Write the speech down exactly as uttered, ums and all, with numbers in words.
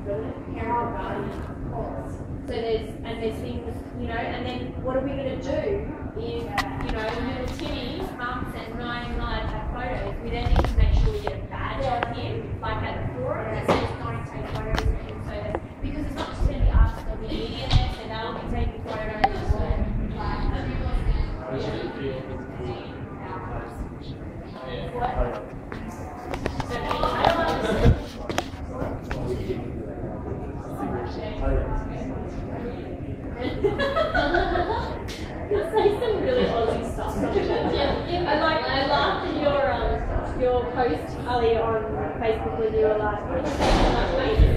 parent guardian course. So there's, and there's things, you know, and then what are we going to do if, you know, little Timmy's mum sent nine and nine have photos? We then need to make sure we get a badge on him, like at the forum that says don't take photos of him, so that, because it's not just going to be us, there'll be media there, so they'll be taking photos. So, like, what? So, I don't understand. You say some really Aussie stuff. Yeah, I like. I laughed at your um your post, Ali, on Facebook when you were like, "What did you say?"